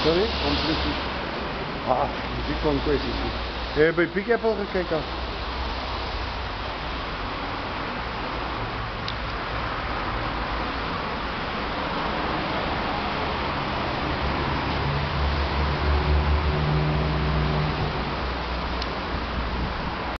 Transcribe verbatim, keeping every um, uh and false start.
Sorry? Completely. Ah, muziek van kwesties. Heb je bij Pick Apple gekeken?